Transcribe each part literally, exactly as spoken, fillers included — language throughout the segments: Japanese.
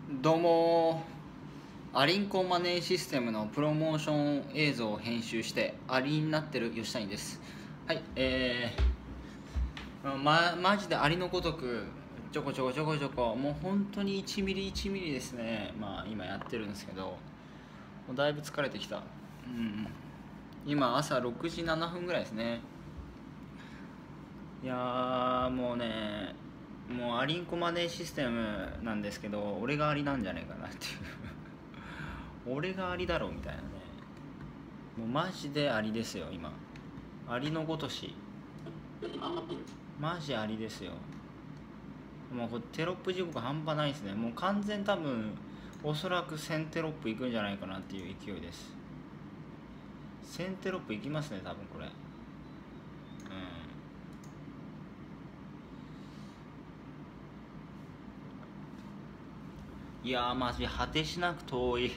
どうもアリンコマネーシステムのプロモーション映像を編集してアリになってる吉谷です。はい、えー、ま、マジでアリのごとくちょこちょこちょこちょこもう本当にいちミリいちミリですね。まあ今やってるんですけど、もうだいぶ疲れてきた。うん、今朝ろくじななふんぐらいですね。いやーもうね、もうアリンコマネーシステムなんですけど、俺がアリなんじゃないかなっていう俺がアリだろうみたいなね。もうマジでアリですよ今。アリのごとしマジアリですよ。もうこれテロップ時刻半端ないですね。もう完全多分おそらくせんテロップいくんじゃないかなっていう勢いです。せんテロップいきますね多分これ。いやーマジ果てしなく遠い。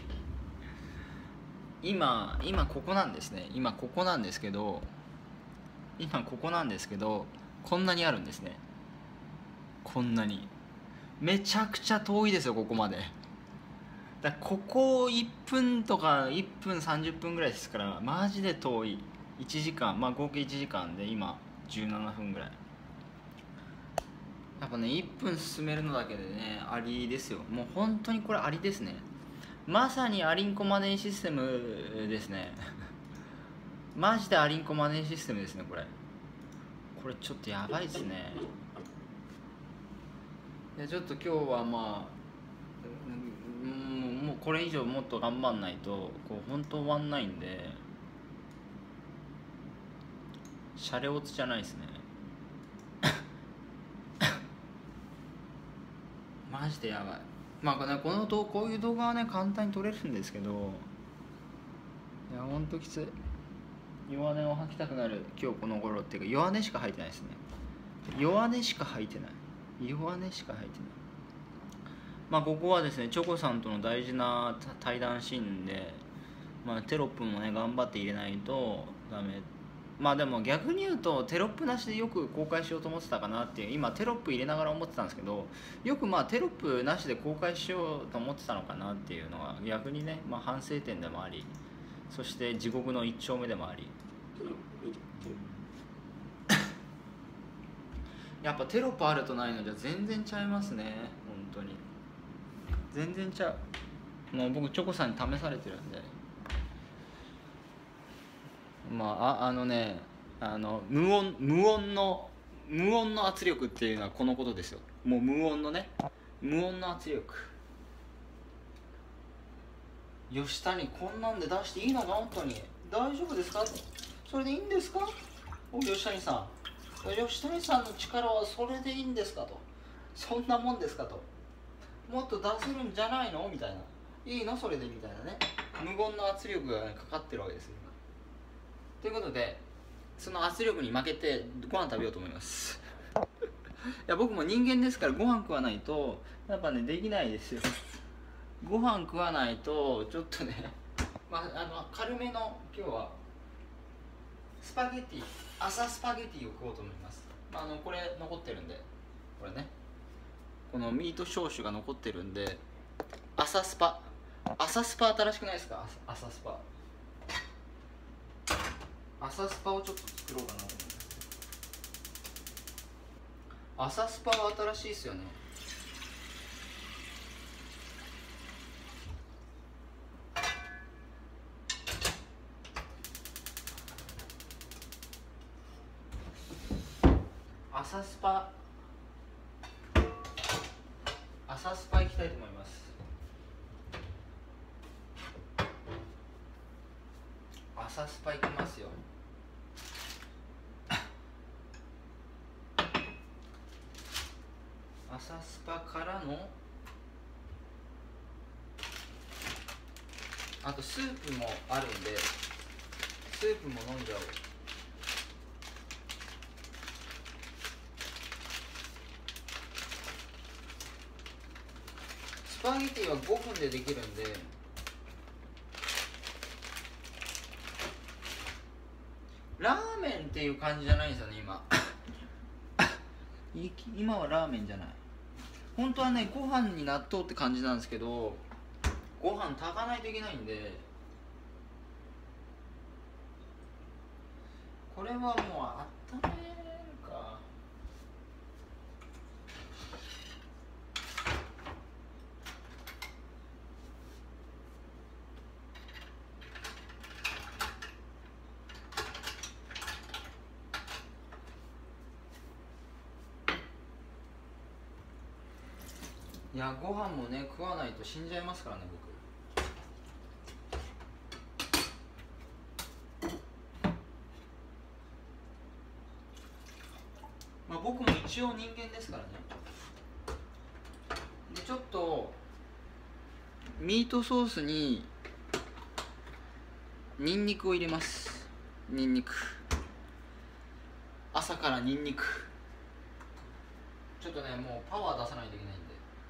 今今ここなんですね。今ここなんですけど今ここなんですけどこんなにあるんですね。こんなにめちゃくちゃ遠いですよここまで。だからここいっぷんとかいっぷんさんじゅっぷんぐらいですから、マジで遠い。いちじかん、まあ合計いちじかんで今じゅうななふんぐらい。やっぱねいっぷん進めるのだけでねアリですよ。もう本当にこれアリですね。まさにアリンコマネーシステムですねマジでアリンコマネーシステムですねこれ。これちょっとやばいですね。いやちょっと今日はまあうん、もうこれ以上もっと頑張んないとこう本当終わんないんで、シャレオツじゃないですねマジでやばい。まあねこの動こういう動画はね簡単に撮れるんですけど、いやほんときつい。弱音を吐きたくなる今日この頃っていうか、弱音しか吐いてないですね。弱音しか吐いてない弱音しか吐いてない。まあここはですねチョコさんとの大事な対談シーンで、まあ、テロップもね頑張って入れないとダメ。まあでも逆に言うとテロップなしでよく公開しようと思ってたかなっていう、今テロップ入れながら思ってたんですけど、よくまあテロップなしで公開しようと思ってたのかなっていうのは逆にね、まあ、反省点でもあり、そして地獄の一丁目でもありやっぱテロップあるとないのじゃ全然ちゃいますね。本当に全然ちゃう。もう僕チョコさんに試されてるんで、まあ、ああのねあの無音無音の無音の圧力っていうのはこのことですよ。もう無音のね無音の圧力。吉谷こんなんで出していいのか本当に大丈夫ですか、それでいいんですか、お吉谷さん吉谷さんの力はそれでいいんですかと、そんなもんですかと、もっと出せるんじゃないのみたいな、いいのそれでみたいなね、無言の圧力が、ね、かかってるわけですよ今。ということでその圧力に負けてご飯食べようと思いますいや僕も人間ですからご飯食わないとやっぱねできないですよ。ご飯食わないとちょっとねまあ、あの軽めの今日はスパゲティ朝スパゲティを食おうと思います。まあ、あのこれ残ってるんで、これねこのミート少々が残ってるんで、朝スパ朝スパ新しくないですか。朝スパ朝スパをちょっと作ろうかなと思います。朝スパは新しいですよね。朝スパ朝スパ行きたいと思います。朝スパ行きますよ。朝スパからのあとスープもあるんでスープも飲んじゃおう。スパゲティはごふんでできるんで、ラーメンっていう感じじゃないんですよね今今はラーメンじゃない。 本当はねご飯に納豆って感じなんですけど、ご飯炊かないといけないんで、これはもう温めるか。いや、ご飯もね食わないと死んじゃいますからね僕。まあ僕も一応人間ですからね。でちょっとミートソースにニンニクを入れます。ニンニク、朝からニンニク、ちょっとねもうパワー出さないといけないんで、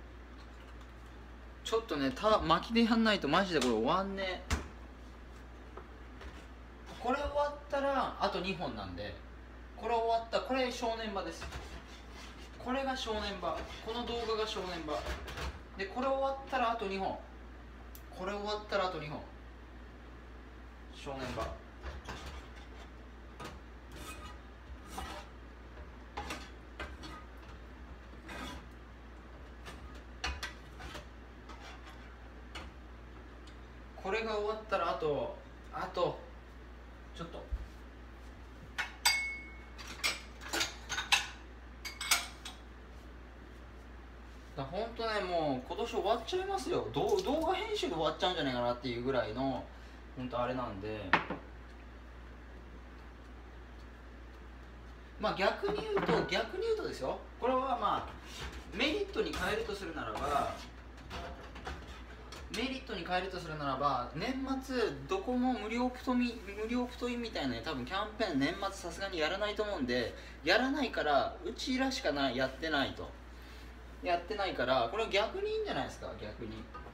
ちょっとねた巻きでやんないとマジでこれ終わんね。これ終わったらあとにほんなんで、これ終わったこれ正念場です。これが正念場、この動画が正念場で、これ終わったらあとにほん、これ終わったらあとにほん、正念場。これが終わったらあとあとちょっとだ、ほんとねもう今年終わっちゃいますよ。動画編集で終わっちゃうんじゃないかなっていうぐらいのほんとあれなんで、まあ逆に言うと逆に言うとですよ、これはまあメリットに変えるとするならばメリットに変えるとするならば年末どこも無料太み無料太いみたいな、ね、多分キャンペーン年末さすがにやらないと思うんで、やらないからうちらしかないやってないとやってないから、これは逆にいいんじゃないですか。逆に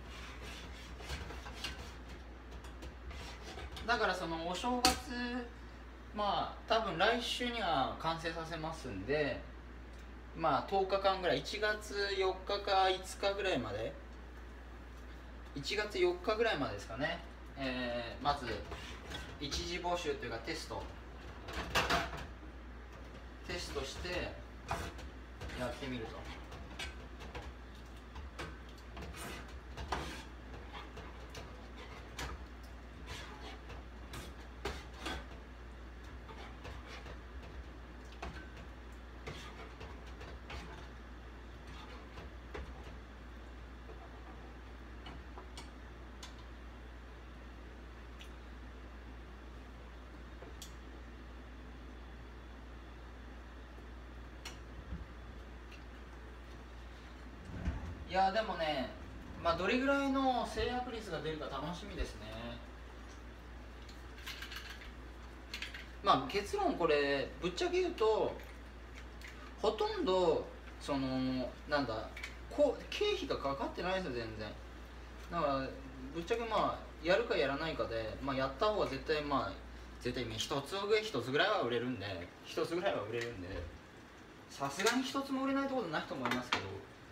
だからそのお正月、まあ多分来週には完成させますんで、まあとおかかんぐらい、いちがつよっかかいつかぐらいまで、いちがつよっかぐらいまでですかね、えー、まず一次募集というかテストテストしてやってみると。いやでもね、まあどれぐらいの制約率が出るか楽しみですね。まあ結論これぶっちゃけ言うとほとんどそのなんだこう経費がかかってないですよ全然。だからぶっちゃけまあやるかやらないかで、まあ、やった方が絶対まあ絶対一つぐらい一つぐらいは売れるんで一つぐらいは売れるんで、さすがに一つも売れないってことないと思いますけど、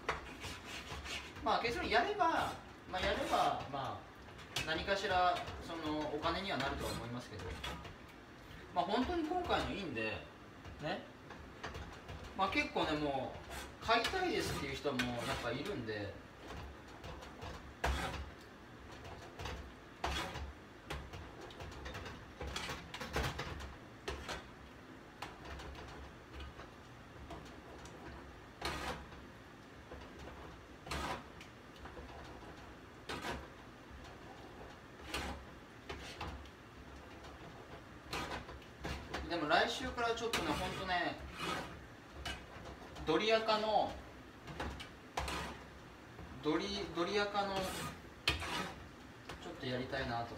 まあ結論やればまあやればまあ何かしらそのお金にはなるとは思いますけど、まあ本当に今回のいいんでね、まあ結構ねもう買いたいですっていう人もやっぱいるんで。でも来週からちょっとね、ほんとね、ドリアカのドリドリアカのちょっとやりたいなと。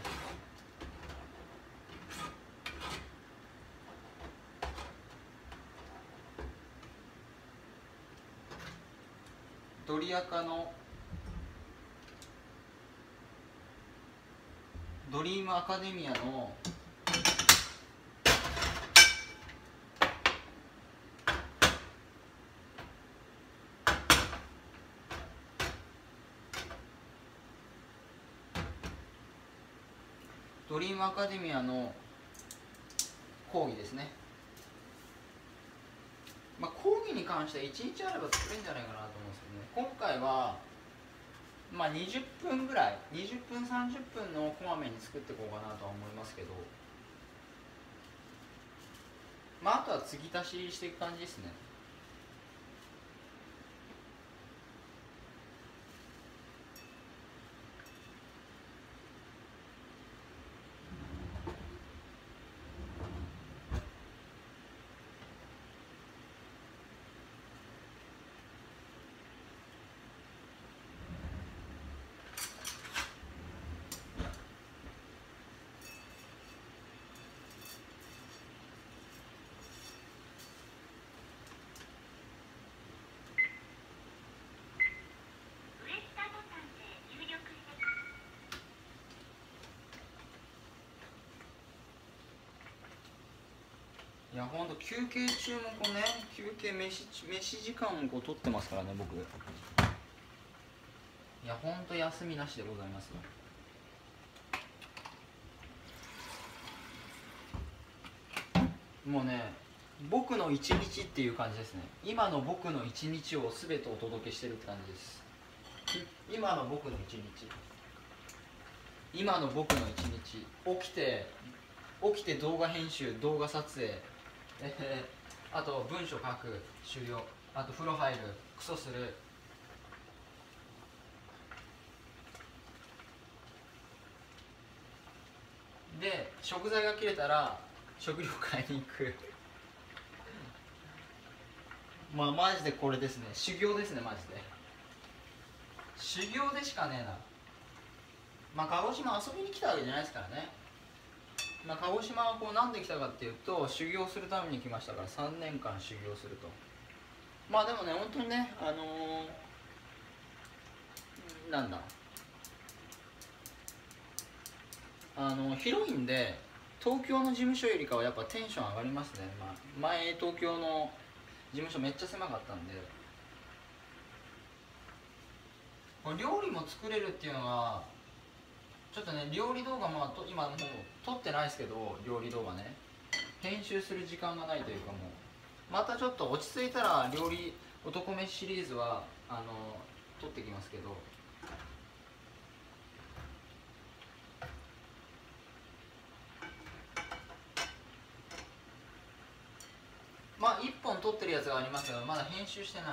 ドリアカのドリームアカデミアのドリームアカデミアの講義ですね。まあ、講義に関してはいちにちあれば作れるんじゃないかなと思うんですけどね。今回はまあにじゅっぷんぐらい、にじゅっぷんさんじゅっぷんのこまめに作っていこうかなとは思いますけど、まああとは継ぎ足ししていく感じですね。いやほんと休憩中もこうね、休憩飯飯時間をこう取ってますからね僕。いやほんと休みなしでございますよ。もうね、僕の一日っていう感じですね。今の僕の一日を全てお届けしてるって感じです。今の僕の一日、今の僕の一日、起きて起きて動画編集、動画撮影、えー、あと文章書く終了、あと風呂入る、クソする、で食材が切れたら食料買いに行くまあマジでこれですね、修行ですねマジで。修行でしかねえな。まあ鹿児島遊びに来たわけじゃないですからね。まあ鹿児島はこうなんで来たかっていうと、修行するために来ましたから、さんねんかん修行すると。まあでもね本当にね、あのー、なんだあの広いんで、東京の事務所よりかはやっぱテンション上がりますね。まあ、前東京の事務所めっちゃ狭かったんで、料理も作れるっていうのがちょっとね、料理動画まあと今もう撮ってないですけど、料理動画ね編集する時間がないというか、もうまたちょっと落ち着いたら料理男飯シリーズはあの撮ってきますけど、まあいっぽん撮ってるやつがありますけど、まだ編集してない。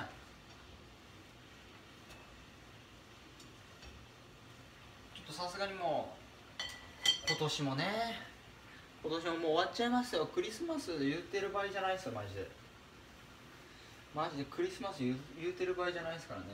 ちょっとさすがにもう今年もね、今年ももう終わっちゃいますよ。クリスマス言ってる場合じゃないですよマジで。マジでクリスマス言う言うてる場合じゃないですからね。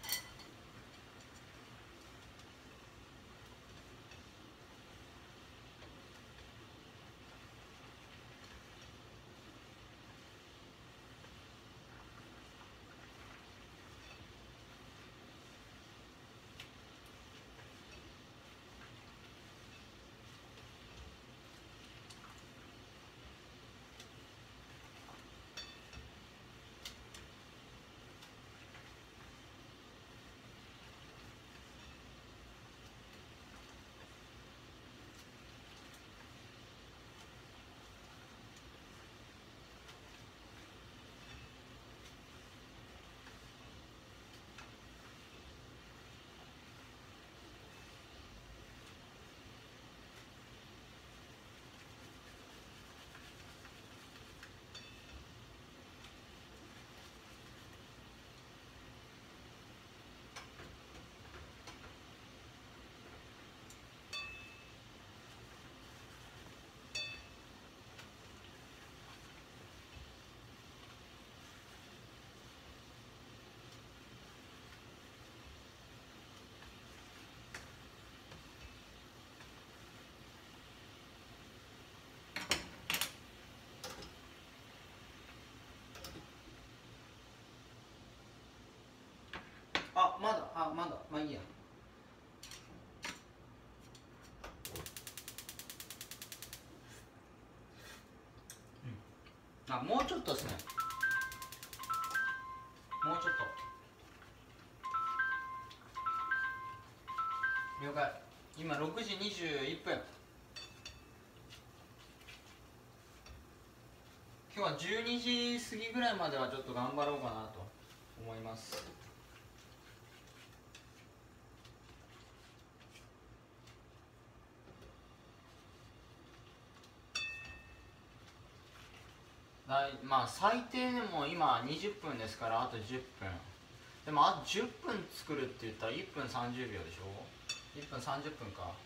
あ、まだ、あ、まだ、まあいいや。うん、あ、もうちょっとですね。もうちょっと。了解。今ろくじにじゅういっぷん。 今日はじゅうにじ過ぎぐらいまではちょっと頑張ろうかなと思います。だいまあ最低でも今にじゅっぷんですから、あとじゅっぷんでも、あとじゅっぷん作るって言ったらいっぷんさんじゅうびょうでしょ。いっぷんさんじゅっぷんか。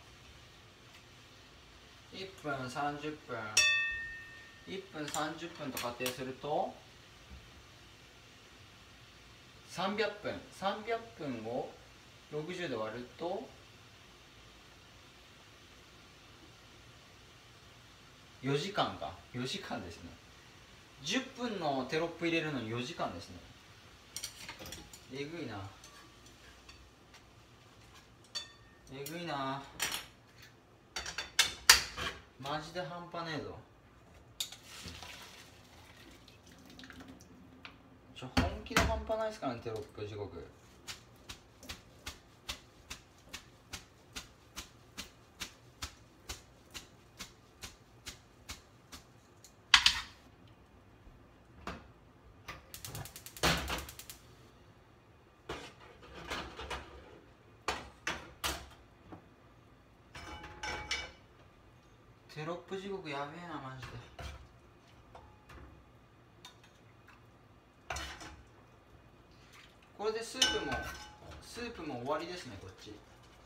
いっぷんさんじゅっぷんいっぷんさんじゅっぷんと仮定するとさんびゃっぷんさんびゃっぷんをろくじゅうで割るとよじかんか。よじかんですね。じゅっぷんのテロップ入れるのによじかんですね。えぐいなえぐいなマジで半端ねえぞ。ちょ本気で半端ないですからね、テロップ時刻。テロップ時刻やべえなマジで。これでスープもスープも終わりですね、こっち。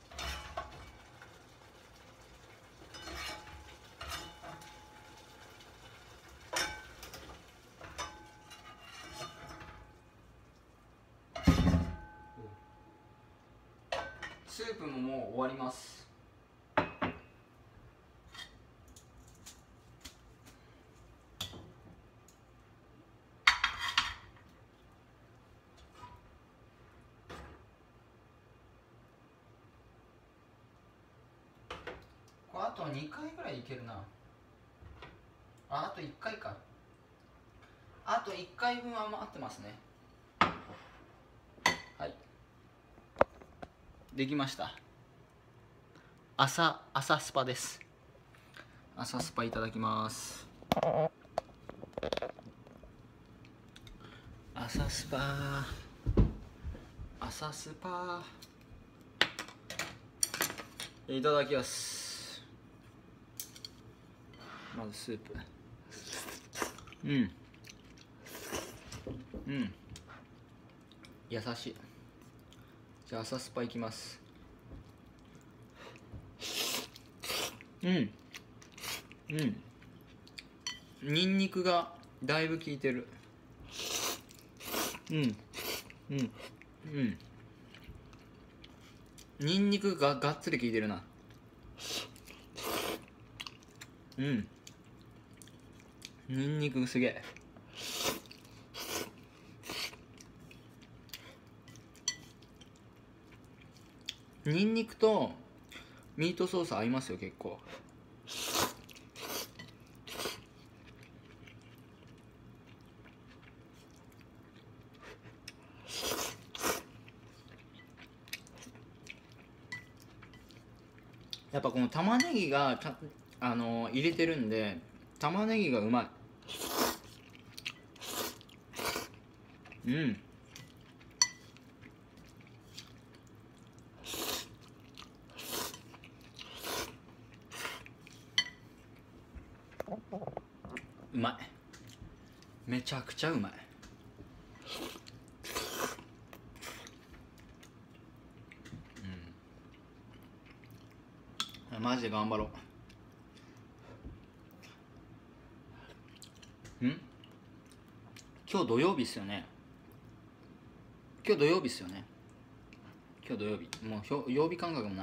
スープももう終わります。これあとにかいぐらいいけるな。あ、あといっかいか。あといっかいぶんは余ってますね。はい、できました。朝朝スパです。朝スパいただきます。朝スパ朝スパいただきます。まずスープ。うんうん優しい。じゃあ朝スパいきます。うんうんニンニクがだいぶ効いてる。うんうんうんニンニクががっつり効いてるな。うんニンニクすげえ。ニンニクとミートソース合いますよ結構。やっぱこの玉ねぎがたあの入れてるんで、玉ねぎがうまい。うんうまい。めちゃくちゃうまい。うんマジで頑張ろう。ん今日土曜日っすよね。今日土曜日っすよね。今日土曜日。もうひょ曜日感覚もない。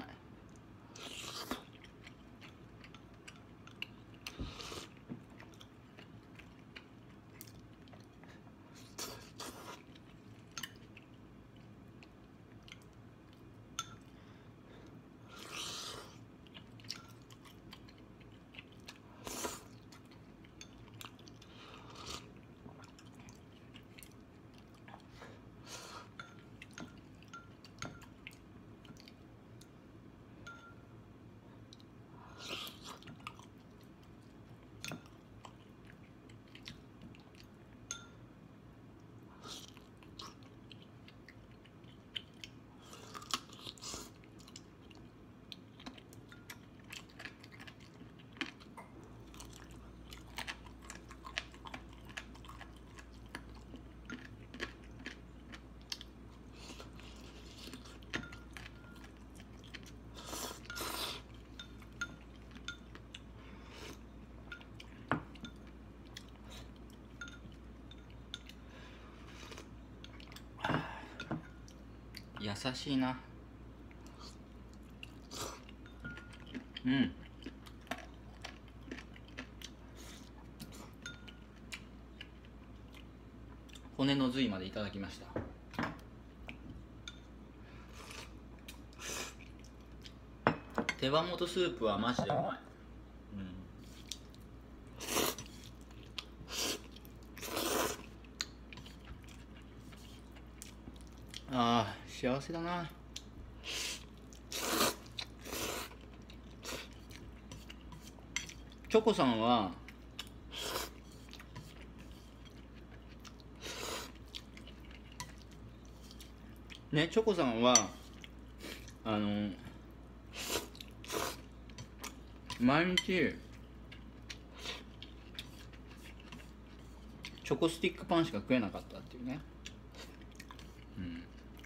優しいな。うん。骨の髄までいただきました。手羽元スープはマジでうまい。うん、あー幸せだな。チョコさんはね、チョコさんはあの毎日チョコスティックパンしか食えなかったっていうね。うん。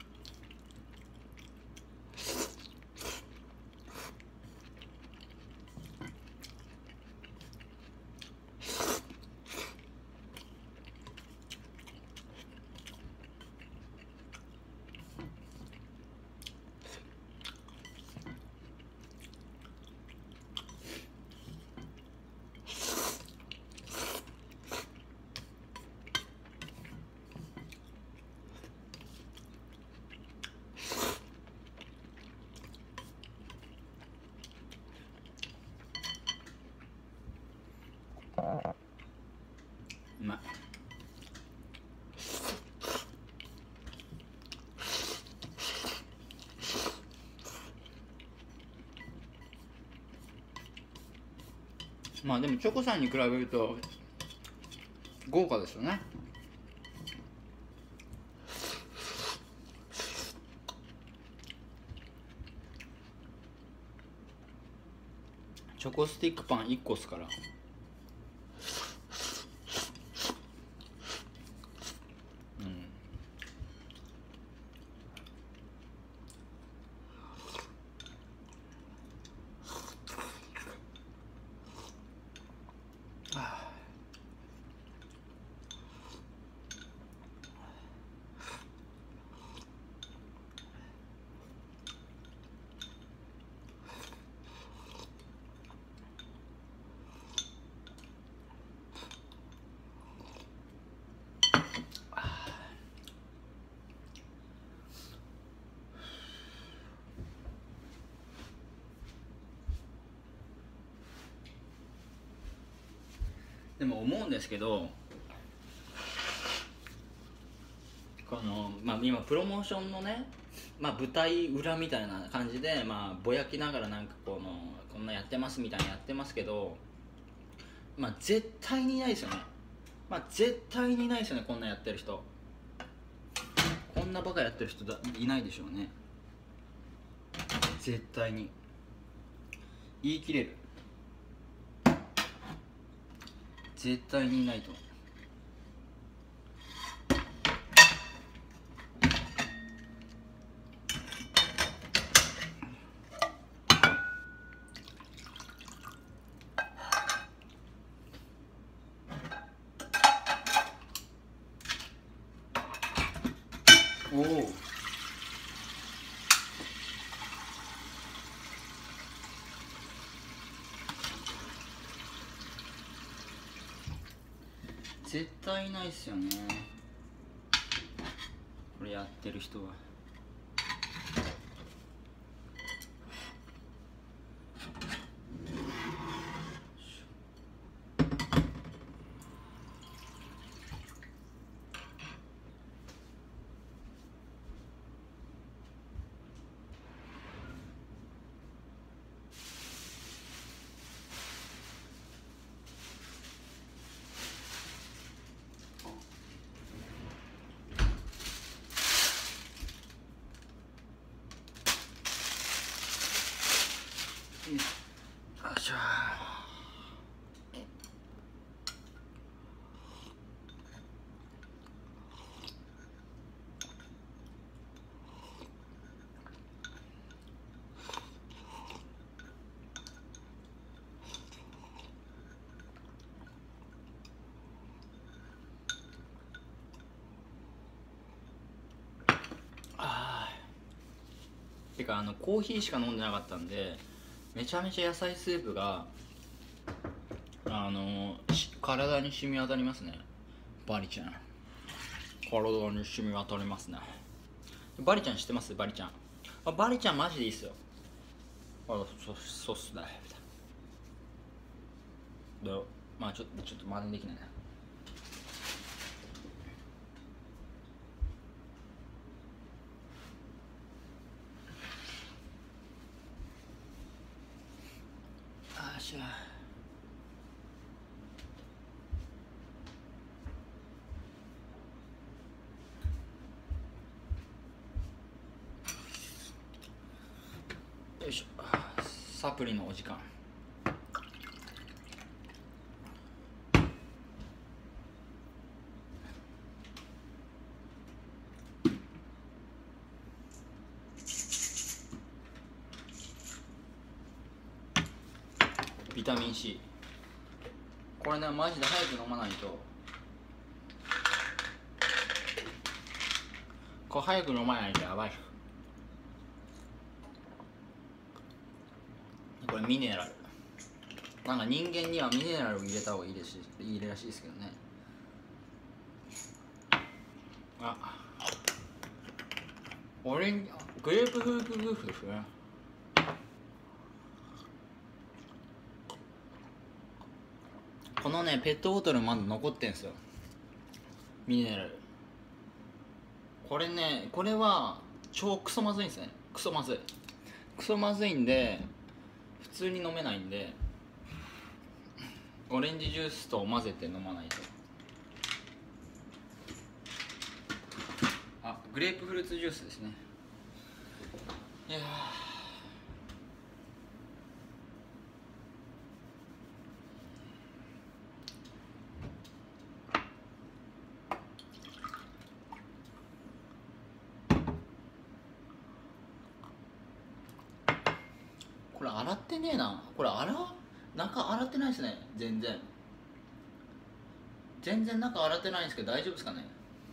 うまい。まあでもチョコさんに比べると豪華ですよね。チョコスティックパンいっこっすから。でも思うんですけど、この、まあ、今プロモーションのね、まあ、舞台裏みたいな感じで、まあ、ぼやきながらなんかこのこんなやってますみたいなやってますけど、まあ、絶対にいないですよね。まあ、絶対にいないですよね、こんなやってる人。こんなバカやってる人だいないでしょうね、絶対に。言い切れる。絶対にいないと。おお、絶対いないっすよね、これやってる人は。よいしょ。あかあのコーヒーしか飲んでなかったんで、めちゃめちゃ野菜スープがあの体に染み渡りますね。バリちゃん体に染み渡りますね。バリちゃん知ってます？バリちゃん、あバリちゃんマジでいいっすよ。あそそうっすね。でまあちょっとちょっと真似できないな。あーしゃよいしょ。サプリのお時間。ビタミン C、 これねマジで早く飲まないと、これ早く飲まないとやばい。これミネラル、なんか人間にはミネラルを入れた方がいいですし、いいらしいですけどね。あオレンジグレープフルーツジュースですね。このねペットボトルまだ残ってんすよ、ミネラル。これねこれは超クソまずいんですね。クソまずいクソまずいんで普通に飲めないんで、オレンジジュースと混ぜて飲まないと。あグレープフルーツジュースですね。いやこれ洗ってねえな。これ洗う中洗ってないですね。全然全然中洗ってないんですけど大丈夫ですかね。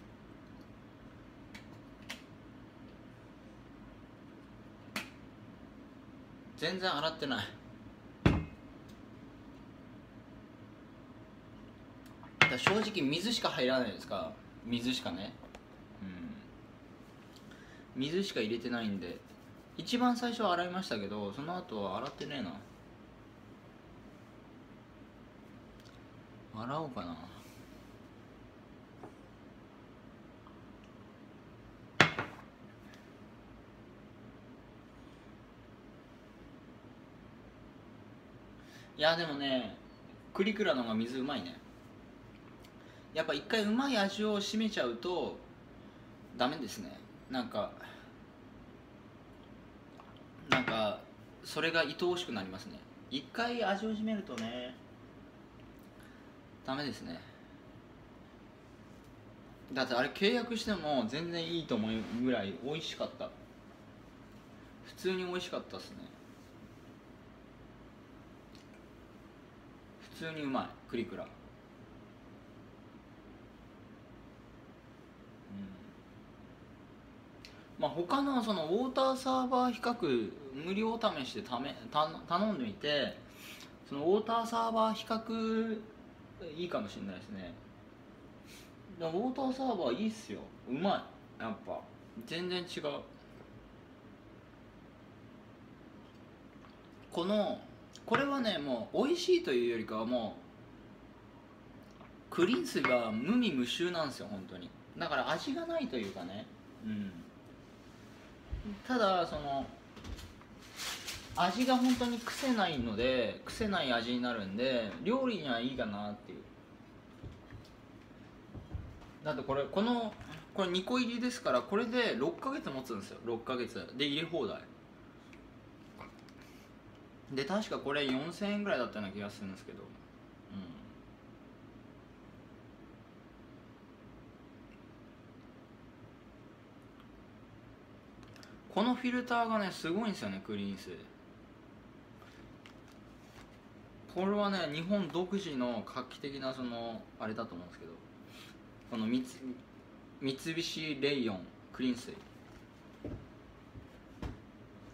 全然洗ってない。だ正直水しか入らないですか。水しかね、うん、水しか入れてないんで、一番最初は洗いましたけどその後は洗ってねえな。洗おうかな。いやでもねクリクラの方が水うまいね。やっぱ一回うまい味を占めちゃうとダメですね。なんかなんかそれが愛おしくなりますね。一回味を占めるとねダメですね。だってあれ契約しても全然いいと思うぐらい美味しかった。普通に美味しかったですね。普通にうまいクリクラ。まあ、他のそのウォーターサーバー比較無料試しでためた頼んでみて、そのウォーターサーバー比較いいかもしれないですね。ウォーターサーバーいいっすよ。うまい。やっぱ全然違う。このこれはねもう美味しいというよりかはもうクリンスが無味無臭なんですよ本当に。だから味がないというかね、うん、ただその味が本当に癖ないので癖ない味になるんで料理にはいいかなっていう。だってこれこのこれにこ入りですからこれでろっかげつ持つんですよ。ろっかげつで入れ放題で確かこれよんせんえんぐらいだったような気がするんですけど、うん、このフィルターがねすごいんですよねクリーンス。これはね日本独自の画期的なそのあれだと思うんですけど、この三三菱レイヨンクリーン水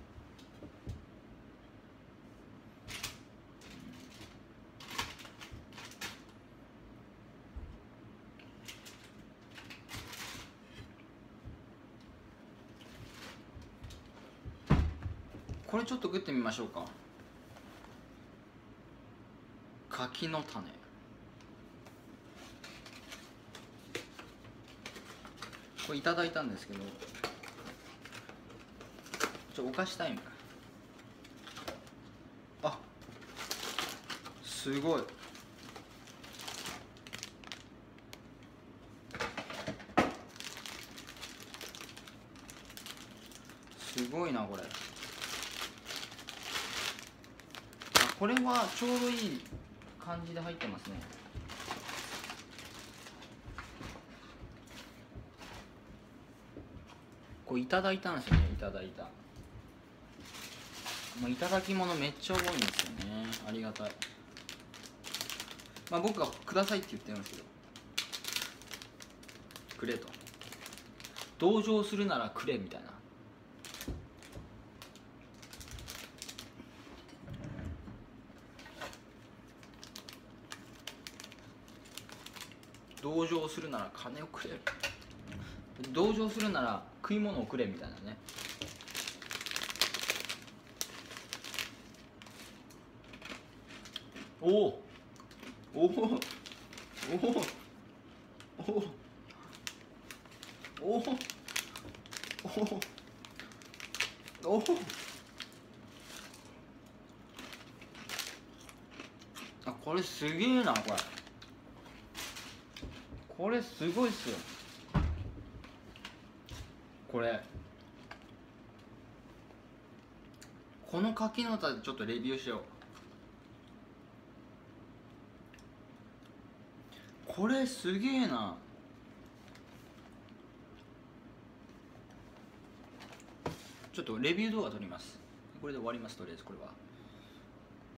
これちょっと食ってみましょうか。柿の種。これいただいたんですけど、ちょお菓子タイム。あ、すごい。すごいなこれ。あ、これはちょうどいい感じで入ってますね。これいただいたんですよね。いただいた、まあ、いただき物めっちゃ多いんですよね。ありがたい。まあ僕がくださいって言ってるんですけど、くれと、同情するならくれみたいな。同情するなら金をくれ、同情するなら食い物をくれみたいなね。おおおおおおおおおおお、あ、これすげえな。これこれすごいっすよ。これこの柿の種ちょっとレビューしよう。これすげえな。ちょっとレビュー動画撮ります。これで終わります。とりあえずこれは。